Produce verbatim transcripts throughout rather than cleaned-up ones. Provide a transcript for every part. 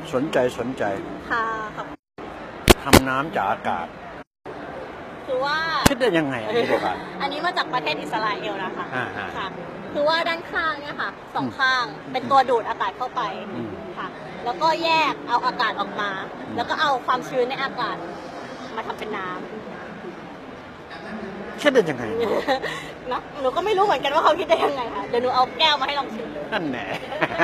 สนใจสนใจค่ะครับทำน้ำจากอากาศคือว่าคิดได้ยังไงอันนี้ดีกว่าอันนี้มาจากประเทศอิสราเอลนะคะค่ะคือว่าด้านข้างเนี่ยค่ะสองข้างเป็นตัวดูดอากาศเข้าไปค่ะแล้วก็แยกเอาอากาศออกมาแล้วก็เอาความชื้นในอากาศมาทำเป็นน้ำคิดได้ยังไงนะหนูก็ไม่รู้เหมือนกันว่าเขาคิดได้ยังไงค่ะเดี๋ยวหนูเอาแก้วมาให้ลองชิมนั่นแหละ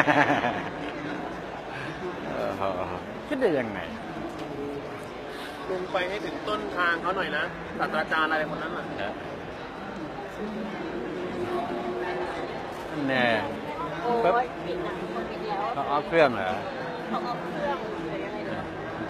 คิดได้ยังไงลงไปให้ถึงต้นทางเขาหน่อยนะศาสตราจารย์อะไรคนนั้นน่ะแน่โอ้ยปิดนะเขาปิดแล้วเขาเอาเครื่องเหรอเขาเอาเครื่องหรือยังไงดี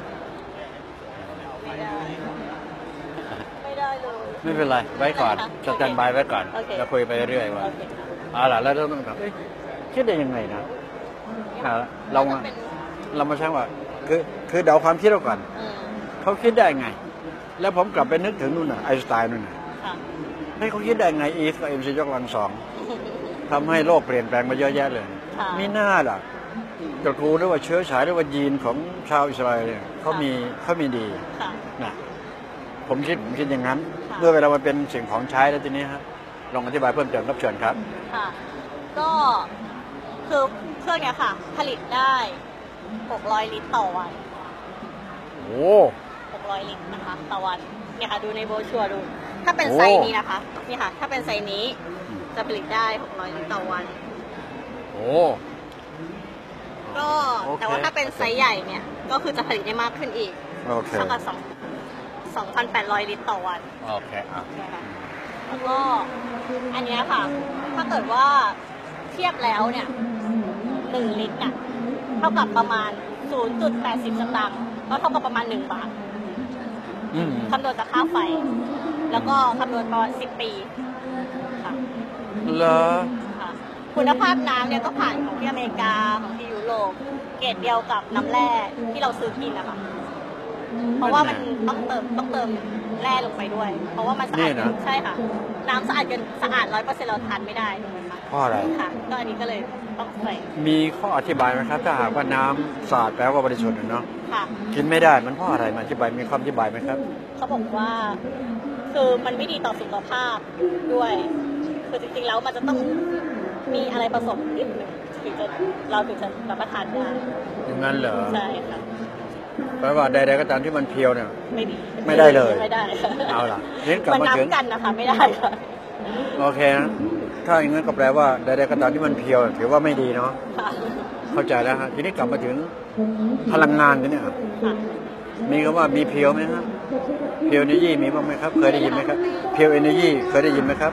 ไม่ได้ไม่ได้เลยไม่เป็นไรไว้ก่อนสแตนบายไว้ก่อนเราคุยไปเรื่อยๆว่าเอาล่ะแล้วต้องถามคิดได้ยังไงนะเราเรามาใช้ว่าคือคือเดาความคิดเราก่อนเขาคิดได้ไงแล้วผมกลับไปนึกถึงนู่นน่ะไอน์สไตน์นู่นน่ะให้เขาคิดได้ไงอีฟกับเอ็มซียกกำลังสองทำให้โลกเปลี่ยนแปลงมาเยอะแยะเลยมีหน้าล่ะตระกูลหรือว่าเชื้อสายหรือว่ายีนของชาวอิสราเอลเนี่ยเขามีเขามีดีนะผมคิดผมคิดอย่างนั้นเมื่อเวลามันเป็นสิ่งของใช้แล้วทีนี้ครับลองอธิบายเพิ่มเติมรับเชิญครับค่ะก็คือเครื่องเนี้ยค่ะผลิตได้หกร้อยลิตรต่อวันโอ้หกร้อยลิตรนะคะต่อวันเนี่ยค่ะดูในโบรชัวร์ดูถ้าเป็นไซส์นี้นะคะนี่ค่ะถ้าเป็นไซส์นี้จะผลิตได้หกร้อยลิตรต่อวันโอ้ก็แต่ว่าถ้าเป็นไซส์ใหญ่เนี่ยก็คือจะผลิตได้มากขึ้นอีกเท่ากับสองสองพันแปดร้อยลิตรต่อวันโอเคอ่ะแล้วก็อันนี้ค่ะถ้าเกิดว่าเทียบแล้วเนี่ยหนึ่งลิตรน่ะเท่ากับประมาณ ศูนย์จุดแปดศูนย์ สตางค์ก็เท่ากับประมาณหนึ่งบาทคำนวณจากค่าไฟแล้วก็คำนวณประมาณสิบปีค่ะเหรอค่ะคุณภาพน้ำเนี่ยก็ผ่านของที่อเมริกาของที่ยุโรปเกรดเดียวกับน้ำแร่ที่เราซื้อกินนะคะเพราะว่ามันต้องเติมต้องเติมแร่ลงไปด้วยเพราะว่ามันสะอาดใช่ค่ะน้ำสะอาดกันสะอาดร้อยเปอร์เซ็นต์เราทานไม่ได้ถูกไหมคะเพราะอะไรค่ะก็อันนี้ก็เลยต้องใส่มีข้ออธิบายไหมครับถ้าหากว่าน้ำสะอาดแปลว่าบริสุทธิ์เนาะค่ะกินไม่ได้มันเพราะอะไรมาอธิบายมีคำอธิบายไหมครับเขาบอกว่าคือมันไม่ดีต่อสุขภาพด้วยคือจริงๆแล้วมันจะต้องมีอะไรผสมนิดนึงถึงจะเราถึงจะรับประทานได้อย่างนั้นเหรอใช่ค่ะแปลว่าใดๆก็ตามที่มันเพียวเนี่ยไม่ดีไม่ได้เลยไม่ได้เอาล่ะนี่กลับมาถึงกันนะคะไม่ได้ค่ะโอเคนะถ้าอย่างนั้นก็แปลว่าใดๆก็ตามที่มันเพียวถือว่าไม่ดีเนาะเข้าใจแล้วฮะทีนี้กลับมาถึงพลังงานกันเนี่ยมีคำว่ามีเพียวไหมครับเพียวเอเนจีมีบ้างไหมครับเคยได้ยินไหมครับเพียวเอเนจีเคยได้ยินไหมครับ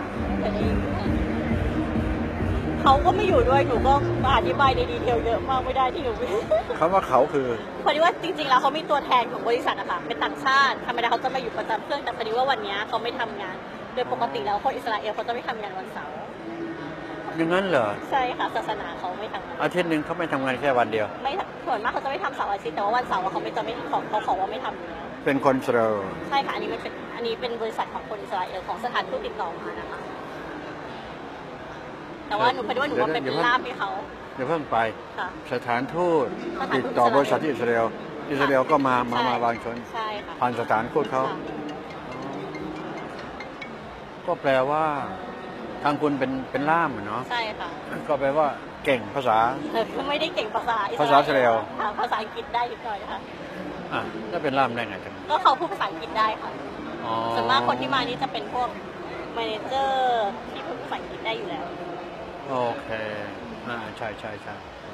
เขาก็ไม่อยู่ด้วยหนูก็อธิบายในดีเทลเยอะมากไม่ได้ที่หนูคำว่าเขาคือพอดีว่าจริงๆแล้วเขามีตัวแทนของบริษัทอะค่ะเป็นต่างชาติธรรมดาเขาจะมาอยู่ประจำเครื่องแต่พอดีว่าวันนี้เขาไม่ทำงานโดยปกติแล้วคนอิสราเอลเขาจะไม่ทำงานวันเสาร์อย่างนั้นเหรอใช่ค่ะศาสนาเขาไม่ทำงานอาทิตย์หนึ่งเขาไม่ทำงานแค่วันเดียวไม่ส่วนมากเขาจะไม่ทำเสาร์อาทิตย์แต่ว่าวันเสาร์เขาไม่จะไม่ขอเขาขอว่าไม่ทำเป็นคนอิสราเอลใช่ค่ะอันนี้มันเป็นอันนี้เป็นบริษัทของคนอิสราเอลของสถานทูตติดต่อมานะคะแต่ว่าหนูพอดีว่าหนูว่าเป็นล่ามให้เขาเดี๋ยวเพิ่งไปสถานทูตติดต่อบริษัทที่อิสราเอลอิสราเอลก็มามามาบางชนผ่านสถานทูตเขาก็แปลว่าทางคุณเป็นเป็นล่ามเนาะใช่ค่ะก็แปลว่าเก่งภาษาคือไม่ได้เก่งภาษาภาษาอิสราเอลภาษาอังกฤษได้นิดหน่อยค่ะอ่ะแล้วเป็นล่ามได้ไงกันก็เขาพูดภาษาอังกฤษได้ค่ะส่วนมากคนที่มานี่จะเป็นพวกแมเนเจอร์ที่พูดภาษาอังกฤษได้อยู่แล้วโอเคอ่าใช่ใช่ใช่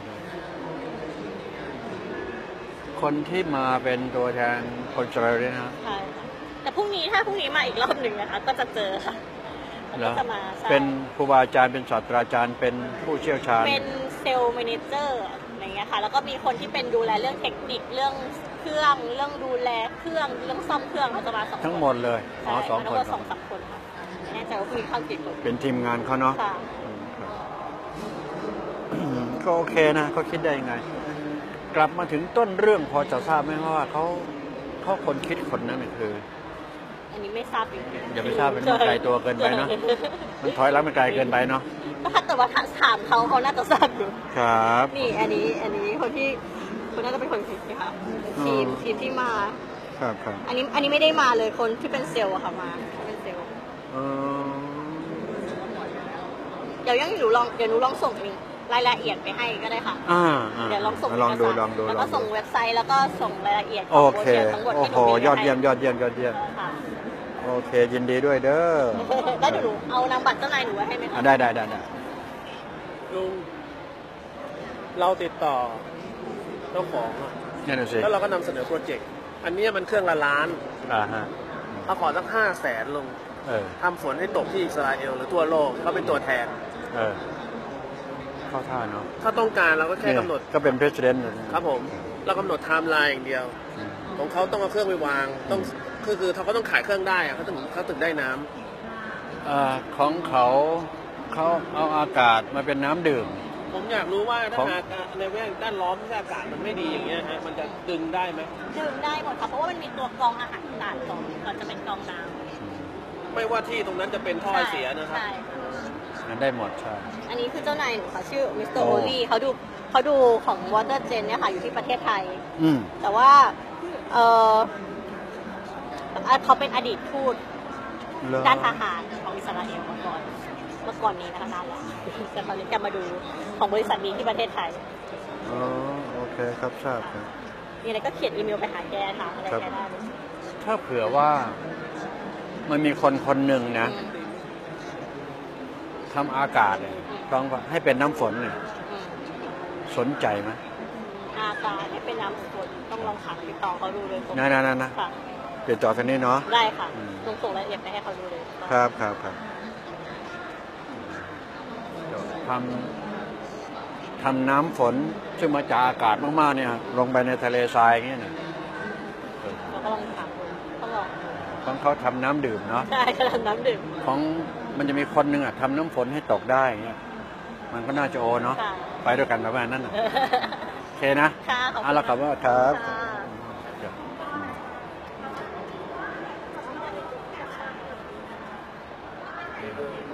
คนที่มาเป็นตัวแทนคนอิสราเอลนะใช่ค่ะแต่พรุ่งนี้ถ้าพรุ่งนี้มาอีกรอบหนึ่งนะคะก็จะเจอค่ะก็จะมาเป็นครูบาอาจารย์เป็นศาสตราจารย์เป็นผู้เชี่ยวชาญเป็นเซลล์แมเนเจอร์อะไรเงี้ยค่ะแล้วก็มีคนที่เป็นดูแลเรื่องเทคนิคเรื่องเครื่องเรื่องดูแลเครื่องเรื่องซ่อมเครื่องเขาจะมาสองคนทั้งหมดเลยอ๋อสองคนสองสามคนค่ะแน่ใจว่ามีข้าวกี่คนเป็นทีมงานเขาเนาะก็โอเคนะเขาคิดได้ยังไงกลับมาถึงต้นเรื่องพอจะทราบไหมว่าเขาเขาคนคิดคนนั้นคืออันนี้ไม่ทราบจริงอย่าไม่ทราบเป็นไกลตัวเกินไปเนาะมันถอยหลังมันไกลเกินไปเนาะถ้าแต่ว่าถามเขาเขาน่าจะทราบอยู่ครับนี่อันนี้อันนี้คนที่คุณน่าจะเป็นคนผิดค่ะทีมทีมที่มาครับครับอันนี้อันนี้ไม่ได้มาเลยคนที่เป็นเซลล์อะค่ะมาที่เป็นเซลล์เออเดี๋ยวยังหนูลองเดี๋ยวหนูลองส่งรายละเอียดไปให้ก็ได้ค่ะอ่าอ่าเดี๋ยวลองส่งลองดูเกสารลองดูแล้วลก็องส่งดูเว็บไซต์แล้วก็ส่งรายละเอียดขโอองโบเคเชียทั้งหมดโอ้ที่หโหนูมียอดเยี่ยมให้ยอดเยี่ยมยอดเยี่ยมค่ะโอเค ยินดีด้วยเด้อแล้วเดี๋ยวหนูเอานามบัตรเจ้านายหนูไว้ให้ไหมอ่ะคะได้ได้ได้ได้ลุงเราติดต่อเจ้าของอะเนี่ยดูสิแล้วเราก็นำเสนอโปรเจกต์อันเนี้ยมันเครื่องละล้านอ่าฮะเขาขอสักห้าแสนลงเออทำฝนให้ตกที่อิสราเอลหรือทั่วโลกเขาเป็นตัวแทนเออ เข้าท่าเนาะถ้าต้องการเราก็แค่เนี่ยกำหนดก็เป็น president ครับผม เรากำหนดไทม์ไลน์อย่างเดียวอืมของเขาต้องเอาเครื่องไปวาง ต้องคือคือเขาก็ต้องขายเครื่องได้อะเขาถึงเขาถึงได้น้ำเอ่อของเขาเขาเอาอากาศมาเป็นน้ำดื่มผมอยากรู้ว่าขอถ้าง อากาศในแวดด้านล้อมที่อากาศมันไม่ดีอย่างเงี้ยฮะมันจะดึงได้ไหมดื่มได้หมดค่ะเพราะว่ามันมีตัวกรองอาหารต่างก่อนก่อนจะเป็นกรองน้ไม่ว่าที่ตรงนั้นจะเป็นำท่อไอเสียนะครับใช่มันได้หมดใช่อันนี้คือเจ้านายหนูค่ะชื่อมิสเตอร์โอ้โอลี่เขาดูเขาดูของ Water Gen เนี่ยค่ะอยู่ที่ประเทศไทยอืมแต่ว่าเอออ่ะเขาเป็นอดีตทูตเหรอด้านทหารของอิสราเอลมาก่อนเมื่อก่อนนี้นะคะนานแล้วแต่ตอนนี้แกมาดูของบริษัทนี้ที่ประเทศไทยอ๋อโอเคครับทราบครับมีอะไรก็เขียนอีเมลไปหาแกถามอะไรครับแกได้เลยถ้าเผื่อว่ามันมีคนคนหนึ่งนะอืมทำอากาศเนี่ยต้องให้เป็นน้ำฝนเนี่ยอืมสนใจไหมอากาศให้เป็นน้ำฝนต้องลองถามติดต่อเขาดูเลยตรงนะนะนะนะค่ะติดต่อทางนี้เนาะได้ค่ะอืมลงส่งรายละเอียดไปให้เขาดูเลยครับครับครับเดี๋ยวทำทำน้ำฝนซึ่งมาจากอากาศมากๆเนี่ยลงไปในทะเลทรายอย่างเงี้ยนะเราก็ลองถามดูต้องลองของเขาทำน้ำดื่มเนาะใช่กำลังน้ำดื่มของมันจะมีคนหนึ่งอ่ะทำน้ำฝนให้ตกได้อย่างเงี้ยมันก็น่าจะโอเนาะค่ะไปด้วยกันประมาณนั้นน่ะโอเคนะค่ะขอบคุณเอาละครับว่าครับค่ะเดี๋ยวอืม